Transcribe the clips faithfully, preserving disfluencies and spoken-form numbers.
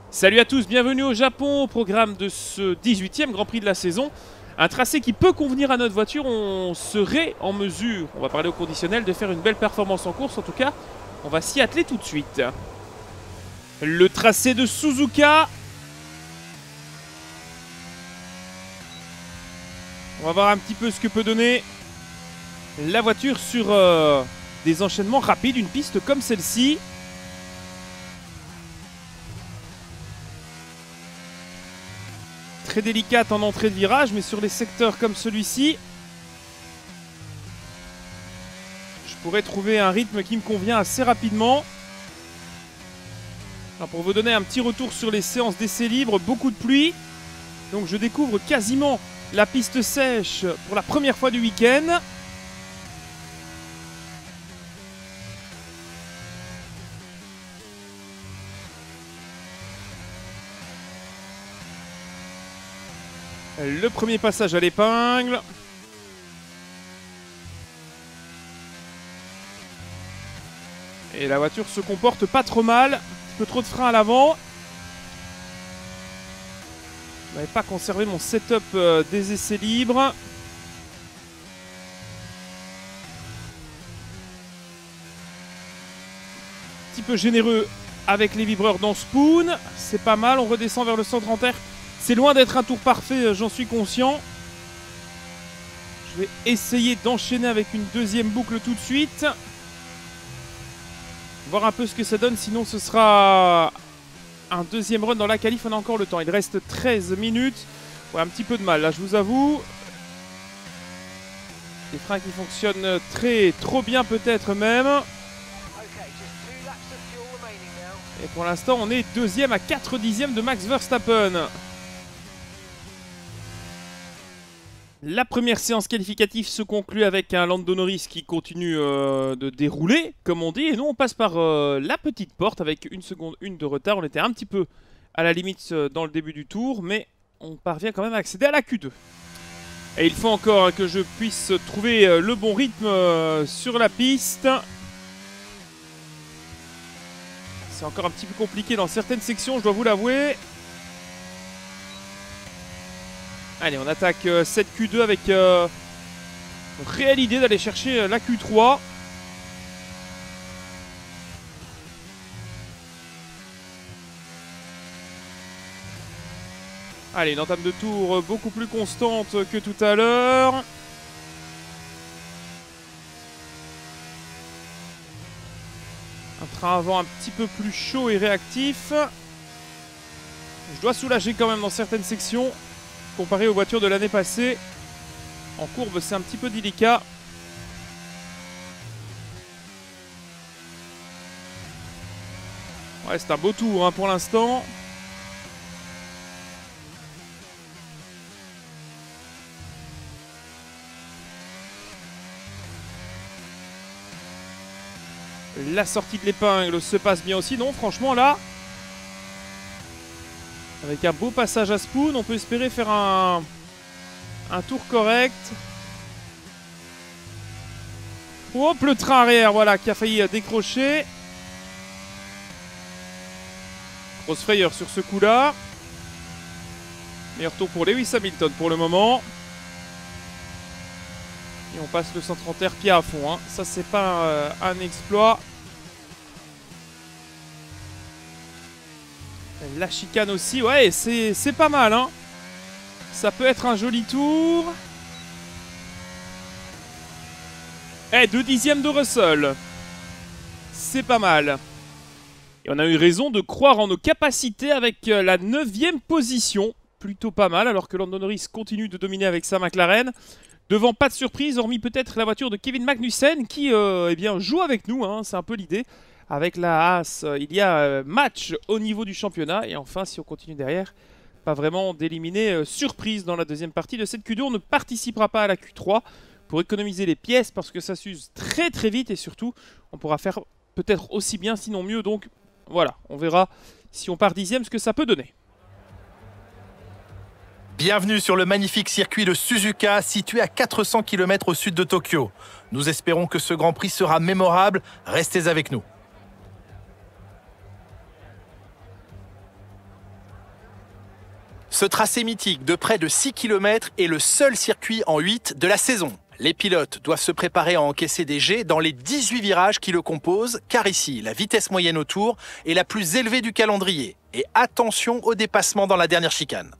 Salut à tous, bienvenue au Japon, au programme de ce dix-huitième Grand Prix de la saison. Un tracé qui peut convenir à notre voiture, on serait en mesure, on va parler au conditionnel, de faire une belle performance en course. En tout cas, on va s'y atteler tout de suite. Le tracé de Suzuka. On va voir un petit peu ce que peut donner la voiture sur euh, des enchaînements rapides, une piste comme celle-ci. Très délicate en entrée de virage, mais sur les secteurs comme celui-ci, je pourrais trouver un rythme qui me convient assez rapidement. Alors pour vous donner un petit retour sur les séances d'essais libres, beaucoup de pluie. Donc je découvre quasiment la piste sèche pour la première fois du week-end. Le premier passage à l'épingle. Et la voiture se comporte pas trop mal. Un petit peu trop de frein à l'avant. Je n'avais pas conservé mon setup euh, des essais libres. Un petit peu généreux avec les vibreurs dans Spoon. C'est pas mal, on redescend vers le cent trente R. C'est loin d'être un tour parfait, j'en suis conscient. Je vais essayer d'enchaîner avec une deuxième boucle tout de suite. Voir un peu ce que ça donne, sinon ce sera un deuxième run dans la qualif. On a encore le temps, il reste treize minutes. Ouais, un petit peu de mal là, je vous avoue. Les freins qui fonctionnent très, trop bien peut-être même. Et pour l'instant, on est deuxième à quatre dixièmes de Max Verstappen. La première séance qualificative se conclut avec un Lando Norris qui continue euh, de dérouler, comme on dit. Et nous, on passe par euh, la petite porte avec une seconde une de retard. On était un petit peu à la limite euh, dans le début du tour, mais on parvient quand même à accéder à la Q deux. Et il faut encore que je puisse trouver euh, le bon rythme euh, sur la piste. C'est encore un petit peu compliqué dans certaines sections, je dois vous l'avouer. Allez, on attaque euh, cette Q deux avec euh, réelle idée d'aller chercher euh, la Q trois. Allez, une entame de tour euh, beaucoup plus constante que tout à l'heure. Un train avant un petit peu plus chaud et réactif. Je dois soulager quand même dans certaines sections. Comparé aux voitures de l'année passée, en courbe c'est un petit peu délicat. Ouais, c'est un beau tour hein, pour l'instant. La sortie de l'épingle se passe bien aussi. Non, franchement là, avec un beau passage à Spoon, on peut espérer faire un, un tour correct. Hop, le train arrière, voilà, qui a failli décrocher. Grosse frayeur sur ce coup-là. Meilleur tour pour Lewis Hamilton pour le moment. Et on passe le cent trente R pied à fond. Hein. Ça, c'est pas euh, un exploit. La chicane aussi, ouais, c'est pas mal, hein. Ça peut être un joli tour. Eh, deux dixièmes de Russell. C'est pas mal. Et on a eu raison de croire en nos capacités avec la neuvième position. Plutôt pas mal, alors que Lando Norris continue de dominer avec sa McLaren. Devant, pas de surprise, hormis peut-être la voiture de Kevin Magnussen qui euh, eh bien, joue avec nous, hein, c'est un peu l'idée. Avec la Haas, il y a match au niveau du championnat. Et enfin, si on continue derrière, pas vraiment d'éliminer euh, surprise dans la deuxième partie de cette Q deux. On ne participera pas à la Q trois pour économiser les pièces parce que ça s'use très très vite. Et surtout, on pourra faire peut-être aussi bien, sinon mieux. Donc voilà, on verra si on part dixième ce que ça peut donner. Bienvenue sur le magnifique circuit de Suzuka, situé à quatre cents kilomètres au sud de Tokyo. Nous espérons que ce Grand Prix sera mémorable. Restez avec nous. Ce tracé mythique de près de six kilomètres est le seul circuit en huit de la saison. Les pilotes doivent se préparer à encaisser des jets dans les dix-huit virages qui le composent, car ici, la vitesse moyenne au tour est la plus élevée du calendrier. Et attention au dépassement dans la dernière chicane.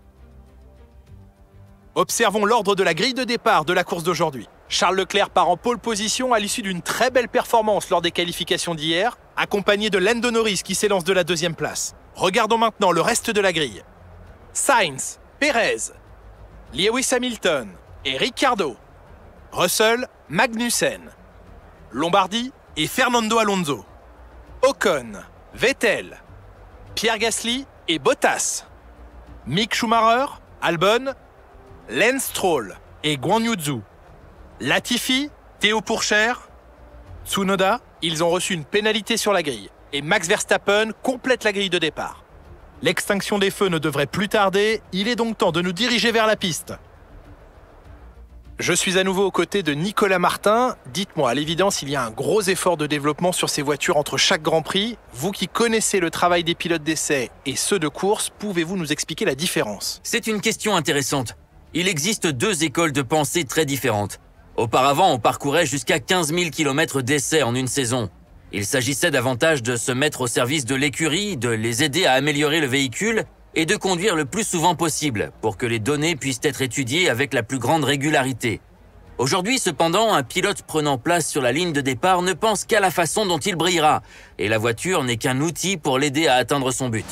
Observons l'ordre de la grille de départ de la course d'aujourd'hui. Charles Leclerc part en pole position à l'issue d'une très belle performance lors des qualifications d'hier, accompagné de Lando Norris qui s'élance de la deuxième place. Regardons maintenant le reste de la grille. Sainz, Perez, Lewis Hamilton et Ricciardo. Russell, Magnussen, Lombardi et Fernando Alonso. Ocon, Vettel, Pierre Gasly et Bottas. Mick Schumacher, Albon, Lance Stroll et Guan Yu Zhou. Latifi, Théo Pourchaire, Tsunoda, ils ont reçu une pénalité sur la grille. Et Max Verstappen complète la grille de départ. L'extinction des feux ne devrait plus tarder, il est donc temps de nous diriger vers la piste. Je suis à nouveau aux côtés de Nicolas Martin. Dites-moi, à l'évidence, il y a un gros effort de développement sur ces voitures entre chaque Grand Prix. Vous qui connaissez le travail des pilotes d'essai et ceux de course, pouvez-vous nous expliquer la différence? C'est une question intéressante. Il existe deux écoles de pensée très différentes. Auparavant, on parcourait jusqu'à quinze mille kilomètres d'essai en une saison. Il s'agissait davantage de se mettre au service de l'écurie, de les aider à améliorer le véhicule et de conduire le plus souvent possible pour que les données puissent être étudiées avec la plus grande régularité. Aujourd'hui, cependant, un pilote prenant place sur la ligne de départ ne pense qu'à la façon dont il brillera, et la voiture n'est qu'un outil pour l'aider à atteindre son but.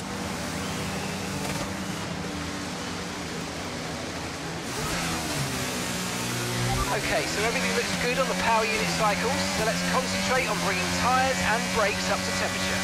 Okay, so everything looks good on the power unit cycles, so let's concentrate on bringing tyres and brakes up to temperature.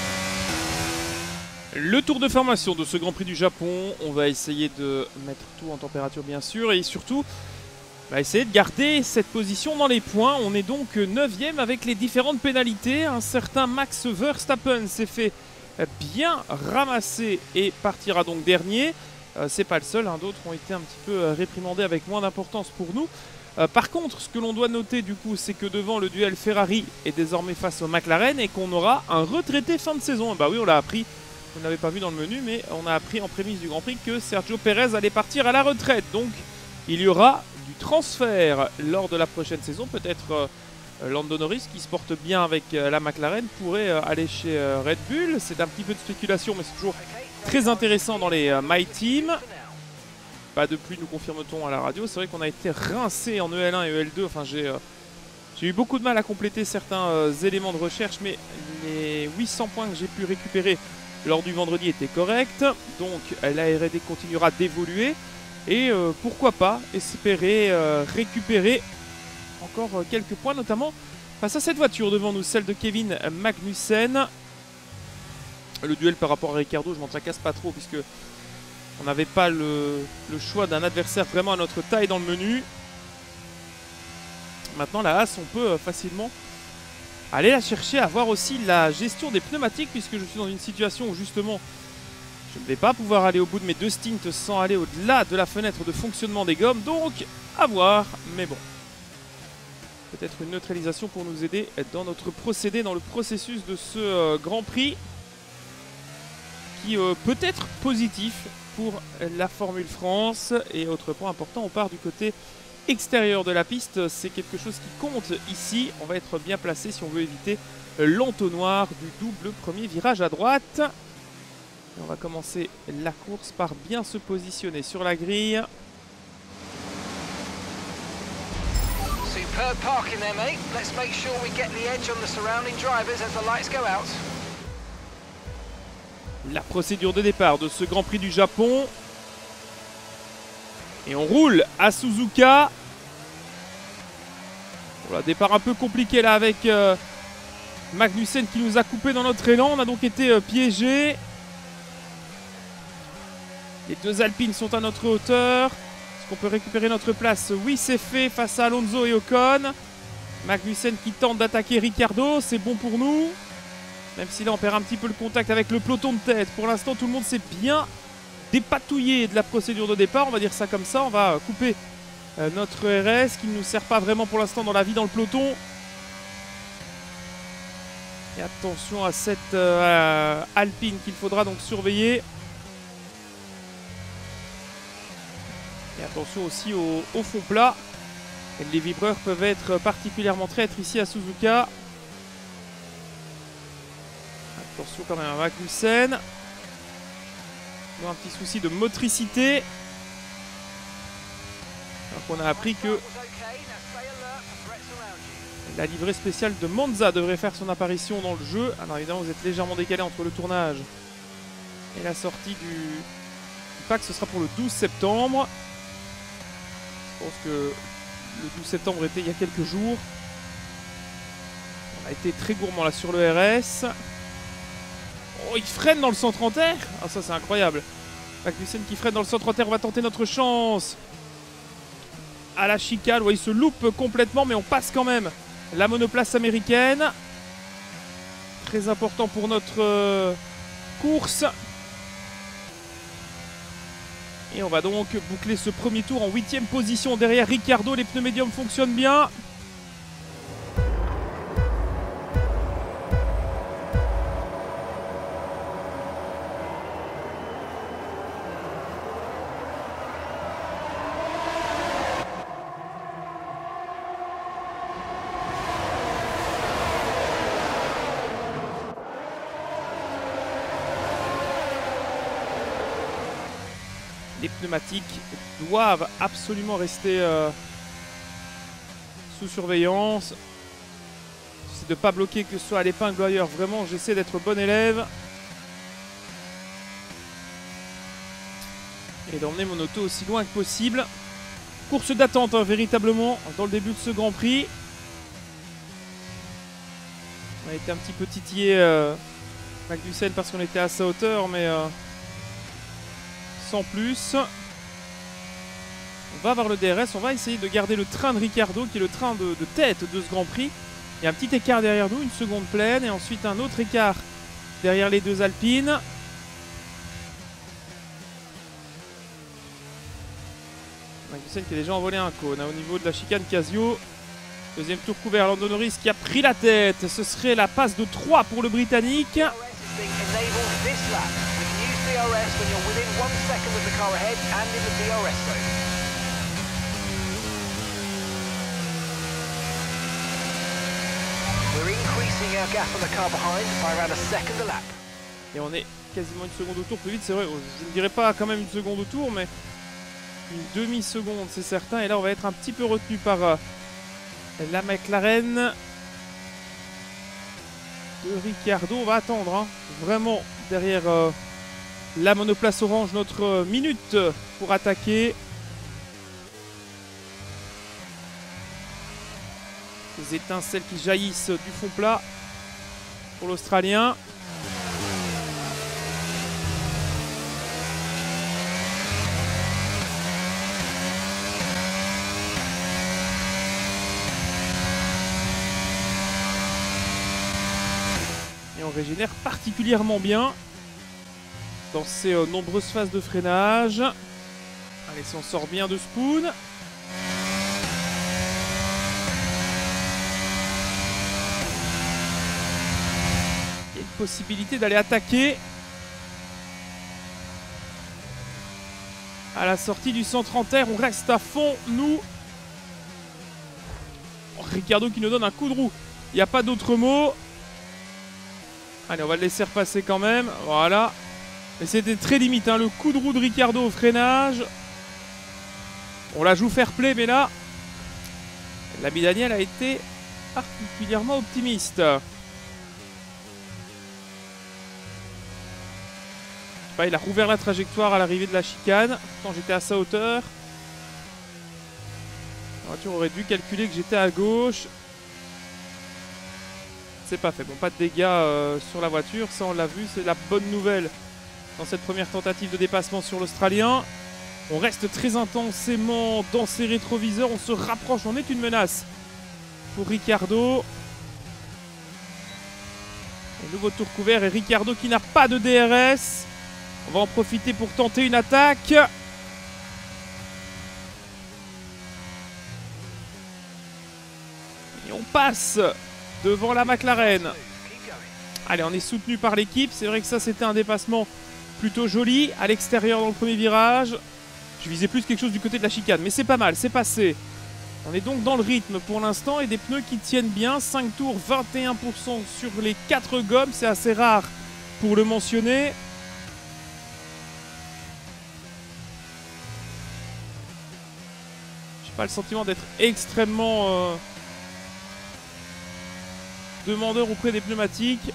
Le tour de formation de ce Grand Prix du Japon, on va essayer de mettre tout en température bien sûr et surtout on va essayer de garder cette position dans les points. On est donc neuvième avec les différentes pénalités. Un certain Max Verstappen s'est fait bien ramasser et partira donc dernier. Euh, c'est pas le seul, hein, d'autres ont été un petit peu réprimandés avec moins d'importance pour nous. Euh, par contre, ce que l'on doit noter du coup, c'est que devant le duel Ferrari est désormais face au McLaren et qu'on aura un retraité fin de saison. Bah oui, on l'a appris. Vous ne l'avez pas vu dans le menu, mais on a appris en prémisse du Grand Prix que Sergio Pérez allait partir à la retraite. Donc, il y aura du transfert lors de la prochaine saison. Peut-être euh, Lando Norris, qui se porte bien avec euh, la McLaren, pourrait euh, aller chez euh, Red Bull. C'est un petit peu de spéculation, mais c'est toujours très intéressant dans les euh, My Team. Pas de pluie, nous confirme-t-on à la radio. C'est vrai qu'on a été rincé en E L un et E L deux. Enfin, j'ai euh, j'ai eu beaucoup de mal à compléter certains euh, éléments de recherche, mais les huit cents points que j'ai pu récupérer lors du vendredi était correct, donc la R et D continuera d'évoluer et euh, pourquoi pas espérer euh, récupérer encore euh, quelques points, notamment face à cette voiture devant nous, celle de Kevin Magnussen. Le duel par rapport à Ricciardo, je m'en tracasse pas trop puisque on n'avait pas le, le choix d'un adversaire vraiment à notre taille dans le menu. Maintenant la Haas, on peut euh, facilement aller la chercher, à voir aussi la gestion des pneumatiques puisque je suis dans une situation où justement je ne vais pas pouvoir aller au bout de mes deux stints sans aller au-delà de la fenêtre de fonctionnement des gommes, donc à voir, mais bon. Peut-être une neutralisation pour nous aider dans notre procédé, dans le processus de ce euh, Grand Prix qui euh, peut être positif pour la Formule France. Et autre point important, on part du côté extérieur de la piste, c'est quelque chose qui compte ici. On va être bien placé si on veut éviter l'entonnoir du double premier virage à droite. Et on va commencer la course par bien se positionner sur la grille. Superb parking there, mate. Let's make sure we get the edge on the surrounding drivers as the lights go out. La procédure de départ de ce Grand Prix du Japon. Et on roule à Suzuka. Voilà, départ un peu compliqué là avec euh, Magnussen qui nous a coupé dans notre élan. On a donc été euh, piégés. Les deux Alpines sont à notre hauteur. Est-ce qu'on peut récupérer notre place? Oui, c'est fait face à Alonso et Ocon. Magnussen qui tente d'attaquer Ricciardo. C'est bon pour nous. Même si là on perd un petit peu le contact avec le peloton de tête. Pour l'instant, tout le monde s'est bien dépatouillé de la procédure de départ, on va dire ça comme ça. On va couper euh, notre R S qui ne nous sert pas vraiment pour l'instant dans la vie dans le peloton. Et attention à cette euh, Alpine qu'il faudra donc surveiller. Attention aussi au, au fond plat. Et les vibreurs peuvent être particulièrement traîtres ici à Suzuka. Attention quand même à Magnussen. Il y a un petit souci de motricité. Alors qu'on a appris que la livrée spéciale de Monza devrait faire son apparition dans le jeu. Alors évidemment, vous êtes légèrement décalé entre le tournage et la sortie du, du pack. Ce sera pour le douze septembre. Je pense que le douze septembre était il y a quelques jours. On a été très gourmand là sur le R S. Oh, il freine dans le centre en terre. Ah, ça c'est incroyable. Magnussen qui freine dans le centre en terre. On va tenter notre chance. À la chicane, ouais, il se loupe complètement, mais on passe quand même la monoplace américaine. Très important pour notre euh, course. Et on va donc boucler ce premier tour en huitième position derrière Ricciardo. Les pneus médiums fonctionnent bien. Les pneumatiques doivent absolument rester euh, sous surveillance. C'est de ne pas bloquer que ce soit à l'épingle ou ailleurs. Vraiment, j'essaie d'être bon élève. Et d'emmener mon auto aussi loin que possible. Course d'attente, hein, véritablement, dans le début de ce Grand Prix. On a été un petit peu titillé euh, Magnussen parce qu'on était à sa hauteur, mais... Euh, sans plus. On va voir le D R S, on va essayer de garder le train de Ricciardo qui est le train de, de tête de ce Grand Prix. Il y a un petit écart derrière nous, une seconde pleine et ensuite un autre écart derrière les deux Alpines. Magnussen qui a déjà envolé un cône hein, au niveau de la chicane Casio. Deuxième tour couvert, Lando Norris qui a pris la tête. Ce serait la passe de trois pour le Britannique. D R S when you're within one second with the car ahead and in the D R S zone. We're increasing our gap on the car behind by around a second a lap. Et on est quasiment une seconde au tour plus vite, c'est vrai. Je ne dirais pas quand même une seconde au tour, mais une demi-seconde, c'est certain. Et là, on va être un petit peu retenu par euh, la McLaren de Ricciardo. On va attendre, hein, vraiment derrière. Euh, La monoplace orange, notre minute pour attaquer. Les étincelles qui jaillissent du fond plat pour l'Australien. Et on régénère particulièrement bien dans ces euh, nombreuses phases de freinage. Allez, si on sort bien de Spoon. Il y a une possibilité d'aller attaquer à la sortie du centre en terre. On reste à fond, nous. Oh, Ricciardo qui nous donne un coup de roue. Il n'y a pas d'autre mot. Allez, on va le laisser repasser quand même. Voilà. Mais c'était très limite, hein, le coup de roue de Ricciardo au freinage. On la joue fair play, mais là, l'ami Daniel a été particulièrement optimiste. Enfin, il a rouvert la trajectoire à l'arrivée de la chicane. Pourtant, j'étais à sa hauteur. La voiture aurait dû calculer que j'étais à gauche. C'est pas fait. Bon, pas de dégâts euh, sur la voiture. Ça, on l'a vu. C'est la bonne nouvelle dans cette première tentative de dépassement sur l'Australien. On reste très intensément dans ses rétroviseurs. On se rapproche. On est une menace pour Ricciardo. Un nouveau tour couvert et Ricciardo qui n'a pas de D R S. On va en profiter pour tenter une attaque. Et on passe devant la McLaren. Allez, on est soutenu par l'équipe. C'est vrai que ça, c'était un dépassement plutôt joli à l'extérieur dans le premier virage. Je visais plus quelque chose du côté de la chicane, mais c'est pas mal, c'est passé. On est donc dans le rythme pour l'instant et des pneus qui tiennent bien. cinq tours, vingt et un pour cent sur les quatre gommes, c'est assez rare pour le mentionner. J'ai pas le sentiment d'être extrêmement euh, demandeur auprès des pneumatiques.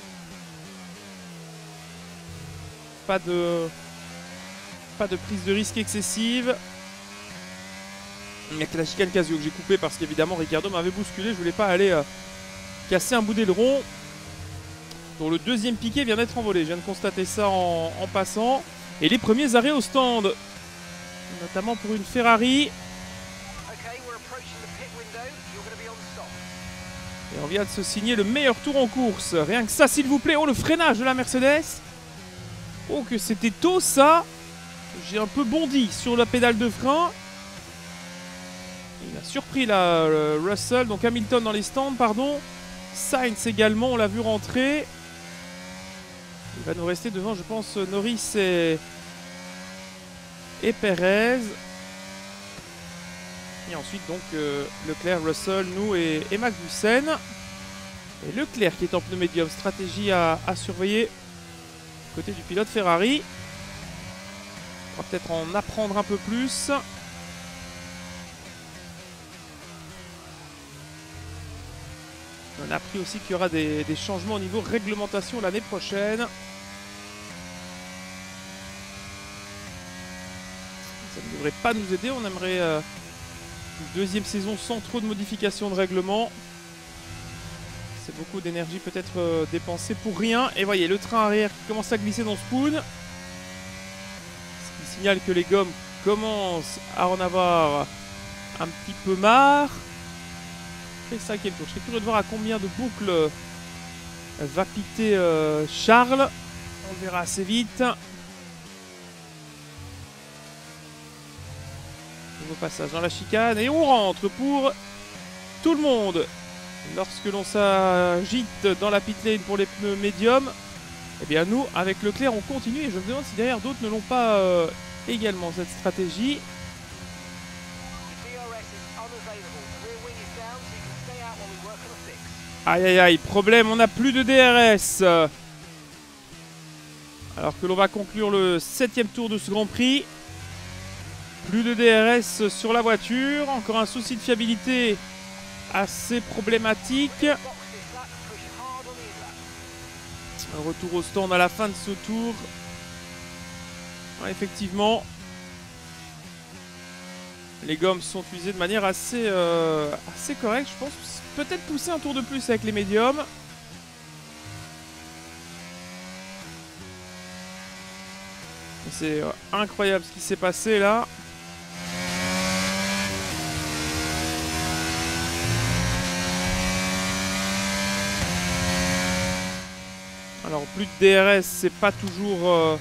Pas de, pas de prise de risque excessive. Il n'y a que la chicane Casio que j'ai coupé parce qu'évidemment Ricciardo m'avait bousculé. Je voulais pas aller euh, casser un bout d'aileron. dont le deuxième piqué vient d'être envolé. Je viens de constater ça en, en passant. Et les premiers arrêts au stand, notamment pour une Ferrari. Et on vient de se signer le meilleur tour en course. Rien que ça, s'il vous plaît. Oh, le freinage de la Mercedes. Oh, que c'était tôt, ça. J'ai un peu bondi sur la pédale de frein. Il a surpris là, Russell. Donc Hamilton dans les stands, pardon. Sainz également, on l'a vu rentrer. Il va nous rester devant, je pense, Norris et, et Perez. Et ensuite, donc, euh, Leclerc, Russell, nous et, et Magnussen. Et Leclerc qui est en pneu médium. Stratégie à, à surveiller côté du pilote Ferrari. On va peut-être en apprendre un peu plus. On a appris aussi qu'il y aura des, des changements au niveau réglementation l'année prochaine. Ça ne devrait pas nous aider. On aimerait euh, une deuxième saison sans trop de modifications de règlement. C'est beaucoup d'énergie peut-être euh, dépensée pour rien. Et voyez, le train arrière qui commence à glisser dans Spoon. Ce qui signale que les gommes commencent à en avoir un petit peu marre. Ça qui est le tour. Je serais curieux de voir à combien de boucles va piter euh, Charles. On le verra assez vite. Nouveau passage dans la chicane et on rentre pour tout le monde. Lorsque l'on s'agite dans la pit lane pour les pneus médiums, eh bien nous, avec Leclerc, on continue et je me demande si derrière d'autres ne l'ont pas euh, également cette stratégie. Aïe aïe aïe, problème, on n'a plus de D R S. Alors que l'on va conclure le septième tour de ce Grand Prix. Plus de D R S sur la voiture. Encore un souci de fiabilité assez problématique. Un retour au stand à la fin de ce tour. Ouais, effectivement. Les gommes sont usées de manière assez, euh, assez correcte, je pense. Peut-être pousser un tour de plus avec les médiums. C'est euh, incroyable ce qui s'est passé là. Alors plus de D R S, c'est pas toujours euh,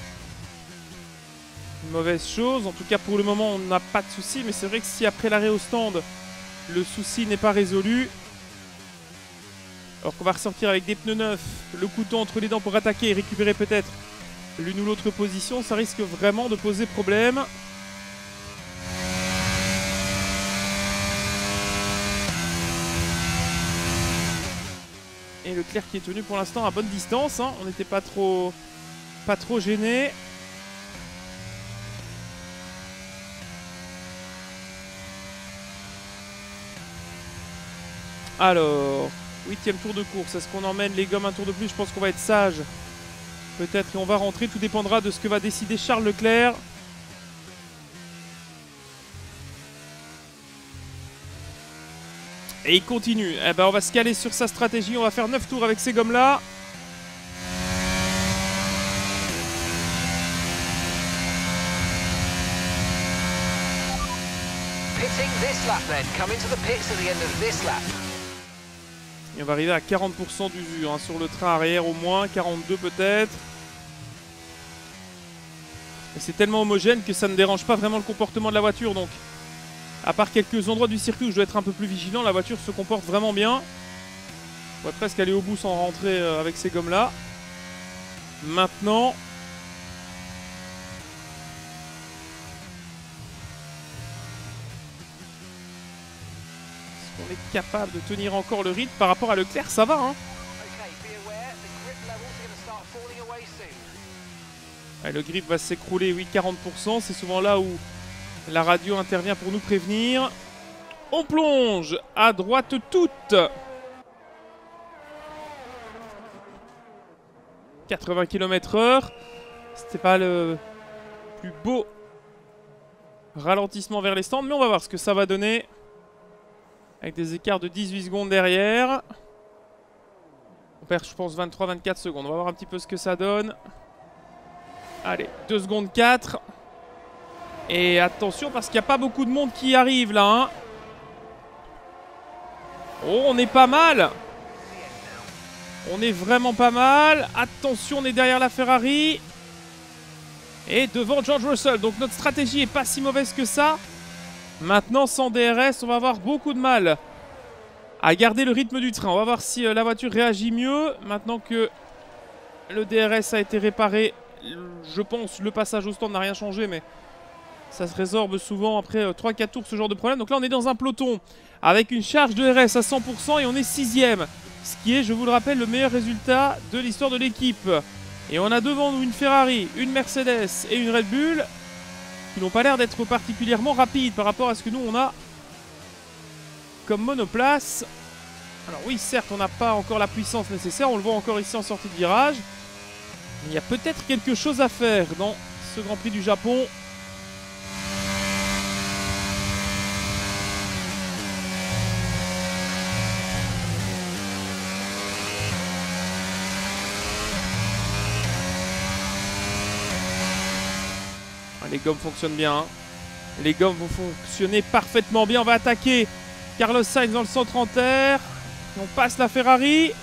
une mauvaise chose. En tout cas pour le moment on n'a pas de souci. Mais c'est vrai que si après l'arrêt au stand, le souci n'est pas résolu. Alors qu'on va ressortir avec des pneus neufs, le couteau entre les dents pour attaquer et récupérer peut-être l'une ou l'autre position, ça risque vraiment de poser problème. Et Leclerc qui est tenu pour l'instant à bonne distance, hein. On n'était pas trop, pas trop gêné. Alors, huitième tour de course. Est-ce qu'on emmène les gommes un tour de plus? Je pense qu'on va être sage. Peut-être qu'on va rentrer. Tout dépendra de ce que va décider Charles Leclerc. Et il continue. Eh ben, on va se caler sur sa stratégie. On va faire neuf tours avec ces gommes-là. Pitting this lap then. Come into the pits at the end of this lap. Et on va arriver à quarante pour cent d'usure hein, sur le train arrière au moins, quarante-deux peut-être. Et c'est tellement homogène que ça ne dérange pas vraiment le comportement de la voiture. Donc, à part quelques endroits du circuit où je dois être un peu plus vigilant, la voiture se comporte vraiment bien. On va presque aller au bout sans rentrer euh, avec ces gommes-là. Maintenant, on est capable de tenir encore le rythme par rapport à Leclerc, ça va hein. Ouais, le grip va s'écrouler, oui, quarante pour cent. C'est souvent là où la radio intervient pour nous prévenir. On plonge à droite toute. quatre-vingts kilomètres heure. C'était pas le plus beau ralentissement vers les stands, mais on va voir ce que ça va donner. Avec des écarts de dix-huit secondes derrière. On perd, je pense, vingt-trois vingt-quatre secondes. On va voir un petit peu ce que ça donne. Allez, deux secondes quatre. Et attention, parce qu'il n'y a pas beaucoup de monde qui arrive là. Hein. Oh, on est pas mal. On est vraiment pas mal. Attention, on est derrière la Ferrari. Et devant George Russell. Donc notre stratégie est pas si mauvaise que ça. Maintenant, sans D R S, on va avoir beaucoup de mal à garder le rythme du train. On va voir si euh, la voiture réagit mieux. Maintenant que le D R S a été réparé, je pense le passage au stand n'a rien changé, mais ça se résorbe souvent après euh, trois quatre tours ce genre de problème. Donc là, on est dans un peloton avec une charge de R S à cent pour cent et on est sixième. Ce qui est, je vous le rappelle, le meilleur résultat de l'histoire de l'équipe. Et on a devant nous une Ferrari, une Mercedes et une Red Bull qui n'ont pas l'air d'être particulièrement rapides par rapport à ce que nous on a comme monoplace. Alors oui, certes, on n'a pas encore la puissance nécessaire, on le voit encore ici en sortie de virage. Mais il y a peut-être quelque chose à faire dans ce Grand Prix du Japon. Les gommes fonctionnent bien. Hein. Les gommes vont fonctionner parfaitement bien. On va attaquer Carlos Sainz dans le centre en terre. On passe la Ferrari.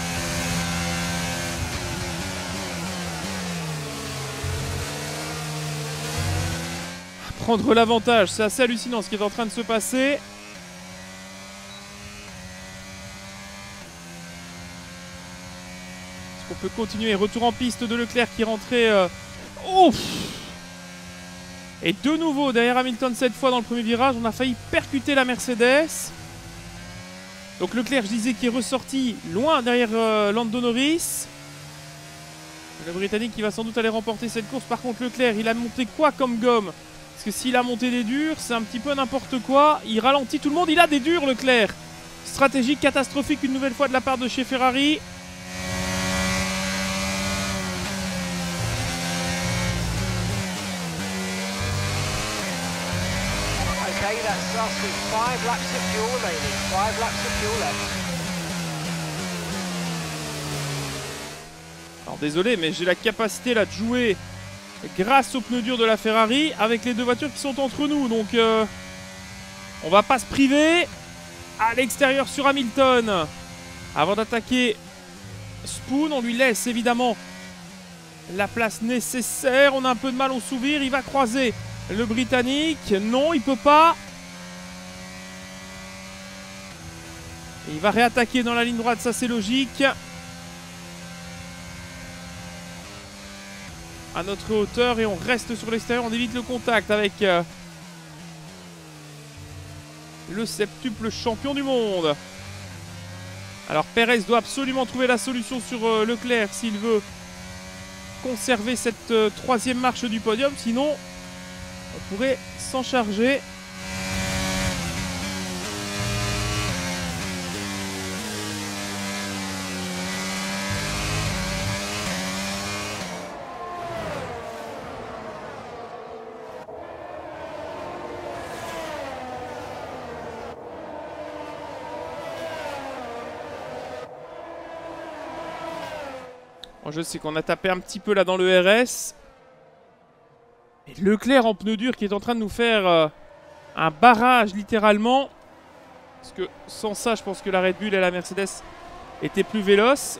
Prendre l'avantage. C'est assez hallucinant ce qui est en train de se passer. Est-ce qu'on peut continuer? Retour en piste de Leclerc qui est rentré... Euh... Ouf! Et de nouveau derrière Hamilton cette fois dans le premier virage, on a failli percuter la Mercedes. Donc Leclerc, je disais, qui est ressorti loin derrière euh, Lando Norris. Le Britannique qui va sans doute aller remporter cette course. Par contre Leclerc, il a monté quoi comme gomme? Parce que s'il a monté des durs, c'est un petit peu n'importe quoi. Il ralentit tout le monde, il a des durs Leclerc. Stratégie catastrophique une nouvelle fois de la part de chez Ferrari. Okay, that's us with five laps of fuel remaining. Five laps of fuel left. Alors désolé, mais j'ai la capacité là de jouer grâce aux pneus durs de la Ferrari avec les deux voitures qui sont entre nous. Donc euh, on va pas se priver. À l'extérieur sur Hamilton. Avant d'attaquer Spoon, on lui laisse évidemment la place nécessaire. On a un peu de mal au sourire. Il va croiser le Britannique. Non, il peut pas. Et il va réattaquer dans la ligne droite, ça c'est logique. À notre hauteur et on reste sur l'extérieur. On évite le contact avec euh, le septuple champion du monde. Alors Perez doit absolument trouver la solution sur euh, Leclerc s'il veut conserver cette euh, troisième marche du podium. Sinon, on pourrait s'en charger. Je sais qu'on a tapé un petit peu là dans le R S. Et Leclerc en pneu dur qui est en train de nous faire euh, un barrage littéralement. Parce que sans ça, je pense que la Red Bull et la Mercedes étaient plus véloces.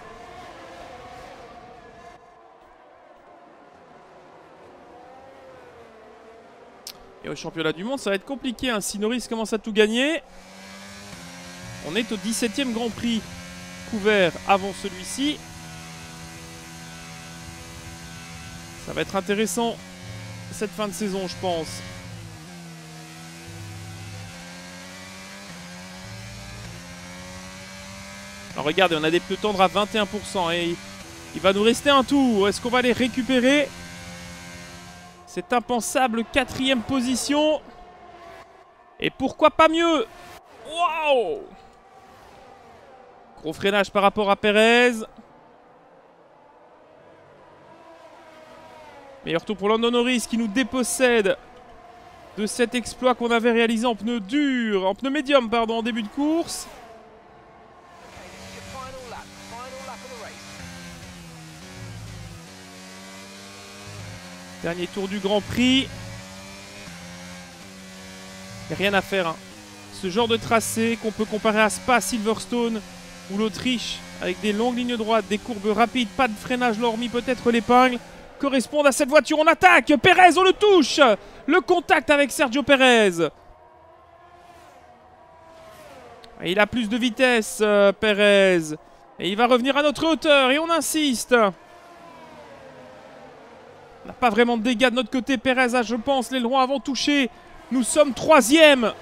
Et au championnat du monde, ça va être compliqué. Hein. Si Norris commence à tout gagner, on est au dix-septième Grand Prix couvert avant celui-ci. Ça va être intéressant cette fin de saison, je pense. Alors, regardez, on a des pneus tendres à vingt et un pour cent. Et il va nous rester un tour. Est-ce qu'on va les récupérer? C'est impensable. Quatrième position. Et pourquoi pas mieux? Waouh! Gros freinage par rapport à Perez. Meilleur tour pour Lando Norris qui nous dépossède de cet exploit qu'on avait réalisé en pneu dur, en pneu médium pardon, en début de course. Dernier tour du Grand Prix. Il n'y a rien à faire. Hein. Ce genre de tracé qu'on peut comparer à Spa, Silverstone ou l'Autriche, avec des longues lignes droites, des courbes rapides, pas de freinage, hormis peut-être l'épingle, correspondent à cette voiture. On attaque. Perez, on le touche. Le contact avec Sergio Perez. Et il a plus de vitesse, euh, Perez. Et il va revenir à notre hauteur. Et on insiste. On n'a pas vraiment de dégâts de notre côté. Perez a, je pense, l'aileron avant touché. Nous sommes troisième.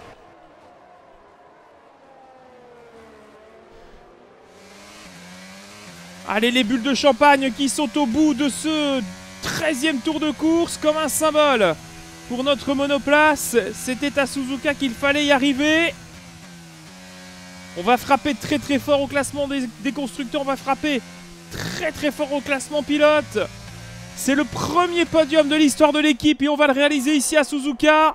Allez, les bulles de champagne qui sont au bout de ce treizième tour de course comme un symbole pour notre monoplace. C'était à Suzuka qu'il fallait y arriver. On va frapper très très fort au classement des, des constructeurs. On va frapper très très fort au classement pilote. C'est le premier podium de l'histoire de l'équipe et on va le réaliser ici à Suzuka.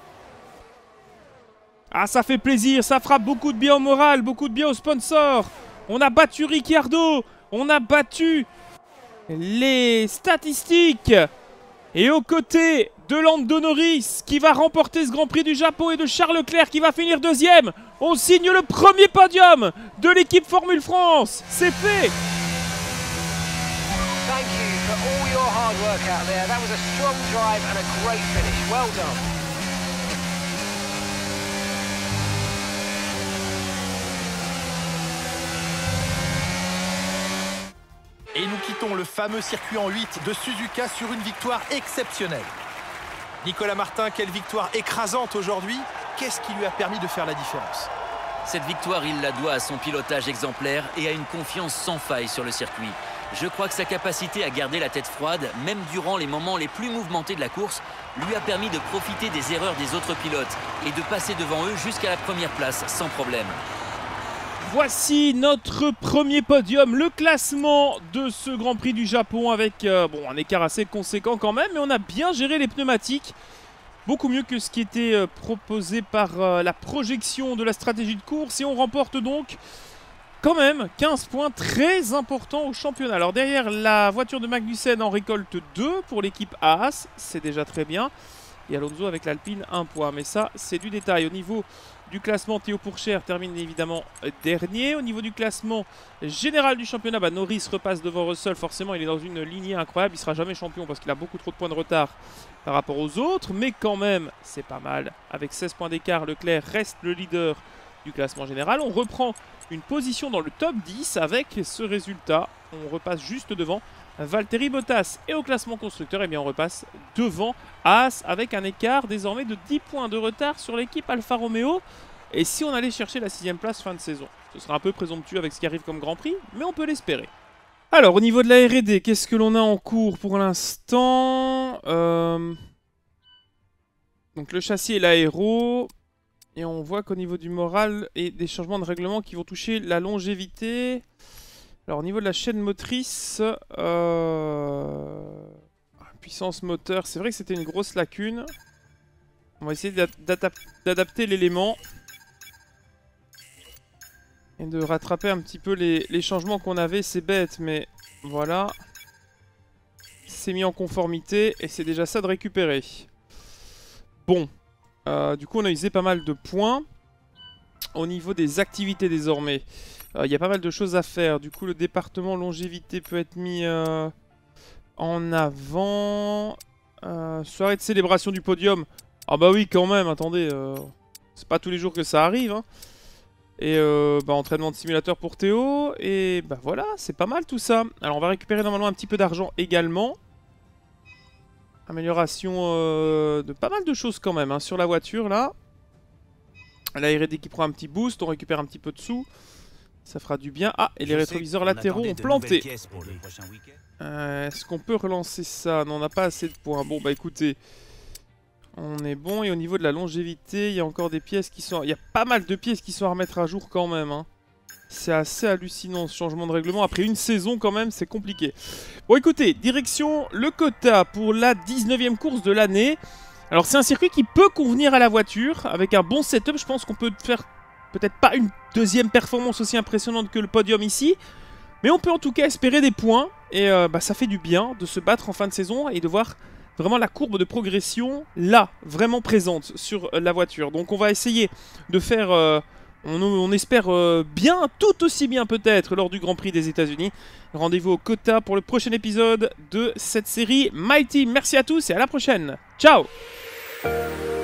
Ah, ça fait plaisir. Ça frappe beaucoup de bien au moral, beaucoup de bien aux sponsors. On a battu Ricciardo. On a battu les statistiques. Et aux côtés de Lando Norris qui va remporter ce Grand Prix du Japon et de Charles Leclerc qui va finir deuxième, on signe le premier podium de l'équipe Formule France. C'est fait. Thank you for all your hard work out there. That was a strong drive and a great finish. Well done. Et nous quittons le fameux circuit en huit de Suzuka sur une victoire exceptionnelle. Nicolas Martin, quelle victoire écrasante aujourd'hui. Qu'est-ce qui lui a permis de faire la différence? Cette victoire, il la doit à son pilotage exemplaire et à une confiance sans faille sur le circuit. Je crois que sa capacité à garder la tête froide, même durant les moments les plus mouvementés de la course, lui a permis de profiter des erreurs des autres pilotes et de passer devant eux jusqu'à la première place sans problème. Voici notre premier podium, le classement de ce Grand Prix du Japon avec euh, bon, un écart assez conséquent quand même, mais on a bien géré les pneumatiques. Beaucoup mieux que ce qui était euh, proposé par euh, la projection de la stratégie de course et on remporte donc quand même quinze points très importants au championnat. Alors derrière la voiture de Magnussen en récolte deux pour l'équipe Haas, c'est déjà très bien. Et Alonso avec l'Alpine un point, mais ça c'est du détail. Au niveau du classement, Théo Pourchaire termine évidemment dernier. Au niveau du classement général du championnat, bah, Norris repasse devant Russell. Forcément, il est dans une lignée incroyable. Il ne sera jamais champion parce qu'il a beaucoup trop de points de retard par rapport aux autres. Mais quand même, c'est pas mal. Avec seize points d'écart, Leclerc reste le leader du classement général. On reprend une position dans le top dix avec ce résultat. On repasse juste devant Valtteri Bottas. Et au classement constructeur, eh bien, on repasse devant Haas avec un écart désormais de dix points de retard sur l'équipe Alfa Romeo. Et si on allait chercher la sixième place fin de saison, ce serait un peu présomptueux avec ce qui arrive comme Grand Prix, mais on peut l'espérer. Alors, au niveau de la R et D, qu'est-ce que l'on a en cours pour l'instant? euh... Donc, le châssis et l'aéro. Et on voit qu'au niveau du moral et des changements de règlement qui vont toucher la longévité. Alors, au niveau de la chaîne motrice, euh... puissance moteur, c'est vrai que c'était une grosse lacune. On va essayer d'adapter l'élément. Et de rattraper un petit peu les, les changements qu'on avait. C'est bête, mais voilà. C'est mis en conformité et c'est déjà ça de récupérer. Bon. Euh, du coup, on a usé pas mal de points. Au niveau des activités désormais, il euh, y a pas mal de choses à faire. Du coup, le département longévité peut être mis euh, en avant. Euh, soirée de célébration du podium. Ah bah oui, quand même, attendez. Euh, c'est pas tous les jours que ça arrive. Hein. Et euh, bah, entraînement de simulateur pour Théo. Et bah voilà, c'est pas mal tout ça. Alors, on va récupérer normalement un petit peu d'argent également. Amélioration euh, de pas mal de choses quand même hein, sur la voiture là. La R et D qui prend un petit boost, on récupère un petit peu de sous. Ça fera du bien. Ah, et les rétroviseurs latéraux ont planté. Euh, Est-ce qu'on peut relancer ça? Non, on n'a pas assez de points. Bon, bah écoutez, on est bon. Et au niveau de la longévité, il y a encore des pièces qui sont... Il y a pas mal de pièces qui sont à remettre à jour quand même, hein. C'est assez hallucinant ce changement de règlement. Après une saison quand même, c'est compliqué. Bon écoutez, direction le quota pour la dix-neuvième course de l'année. Alors c'est un circuit qui peut convenir à la voiture. Avec un bon setup, je pense qu'on peut faire peut-être pas une deuxième performance aussi impressionnante que le podium ici. Mais on peut en tout cas espérer des points. Et euh, bah, ça fait du bien de se battre en fin de saison et de voir vraiment la courbe de progression là, vraiment présente sur la voiture. Donc on va essayer de faire... Euh, On, on espère euh, bien, tout aussi bien peut-être, lors du Grand Prix des États-Unis. Rendez-vous au quota pour le prochain épisode de cette série Mighty. Merci à tous et à la prochaine. Ciao!